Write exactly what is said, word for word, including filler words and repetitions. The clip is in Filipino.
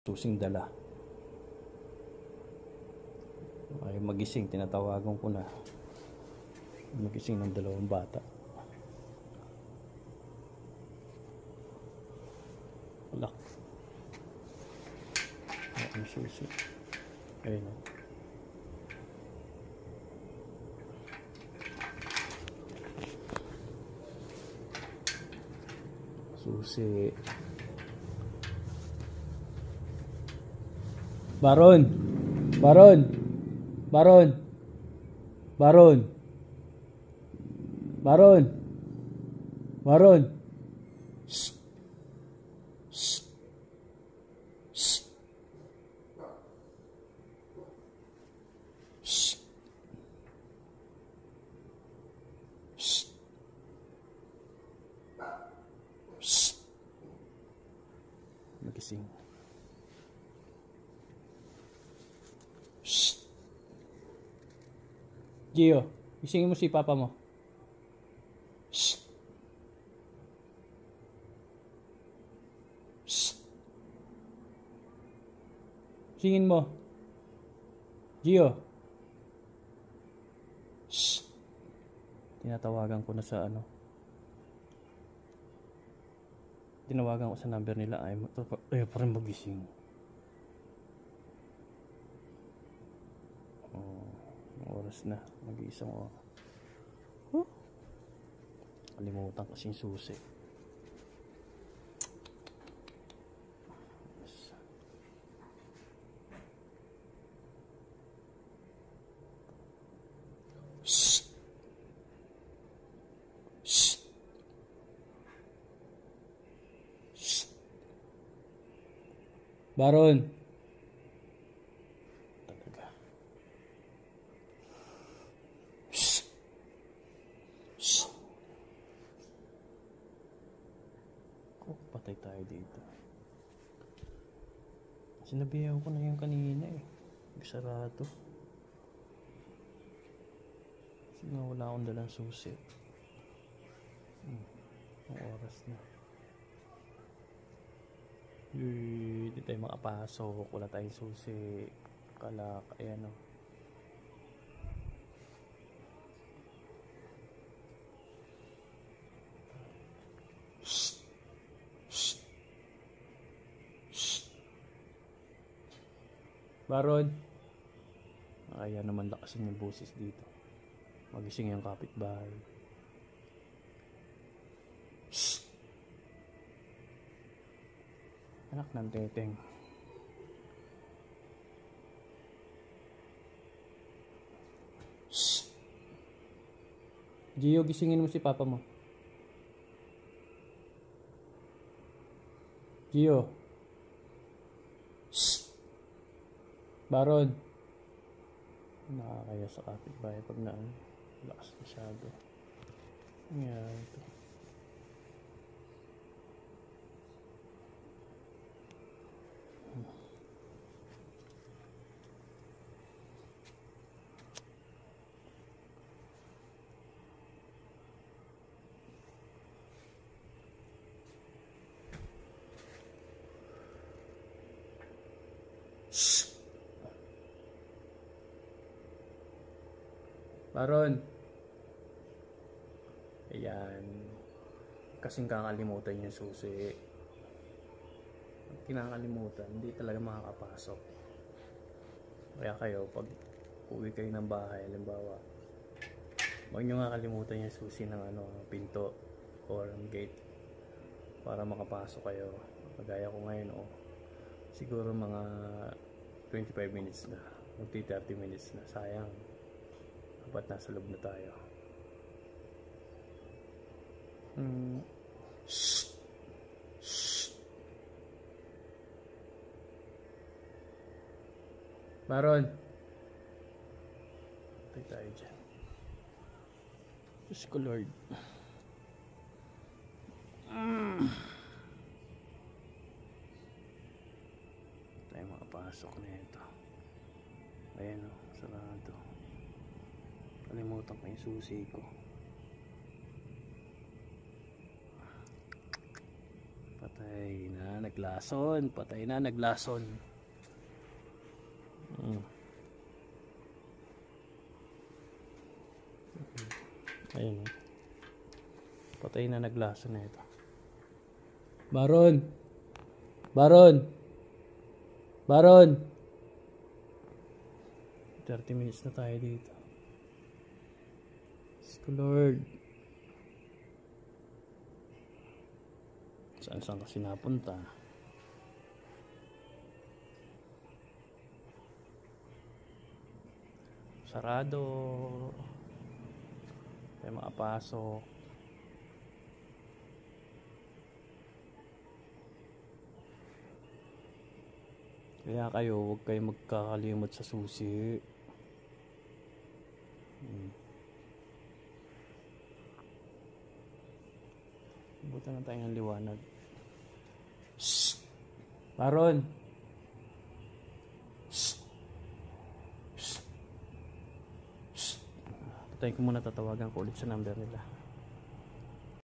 susing dala. Ay magising, tinatawagan ko na. Magising ng dalawang bata. Wala. Ay, ang susi. Ayun o. Susi. Baron. Baron. Baron. Baron. Baron. Baron. Shh. Shh. Shh. Shh. Shh. Shh. Magising. Shh. Gio, gisingin mo si papa mo. Shh. Shh. Gisingin mo. Gio. Shh. Tinatawagan ko na sa ano. Tinawagan ko sa number nila. Ay, ay parang magising. Oh, oras na. Mag-iisang oras. Huh? Kalimutan kasing susi. Yes. Shh. Shh. Shh. Baron. Talaga. Shh. Shh. Oh, patay tayo dito. Sinabihan ko na yung kanina eh. Sarado. Kasi nga wala akong dalang susi. Hmm. Ang oras na. Uy, di tayo makapasok. Wala tayong susi. Kalak. Ayan o. Shh. Shh. Shh. Baron. Kaya naman lakasin yung boses dito. Magising yung kapitbahay. Shh. Anak ng teteng. Shh. Gio, gisingin mo si papa mo. Gio. Shh. Baron. Nakakaya sa kapitbahay pag na lakas masyado. Nangyari ito. Shh. Baron. Ayan. Kasing kakalimutan yung susi. Pag kinakalimutan, hindi talaga makakapasok. Kaya kayo, pag uwi kayo ng bahay, halimbawa, huwag nyo nga kalimutan yung susi ng ano, pinto or gate para makapasok kayo. Kagaya ko ngayon, oh, siguro mga twenty-five minutes na, magti thirty minutes na. Sayang. Dapat nasa loob na tayo. Hmm. Shh. Shh. Baron. Patay tayo dyan. Diyos ko Lord. Mm. Tayo makapasok na ito. Ayan o, sarado. Kalimutan ko yung susi ko. Patay. Patay na, naglason. Patay na, naglason. Hmm. Ayun. Patay na, naglason na ito. Baron! Baron! Baron! thirty minutes na tayo dito. Lord. Saan saan kasi napunta? Sarado. May makapasok. Kaya kayo, huwag kayo magkakalimot sa susi. Hmm. Buta na tayo ng liwanag. Shhh! Baron! Shhh! Shhh! Shhh! Patayin ko muna, tatawagan ko ulit sa number nila.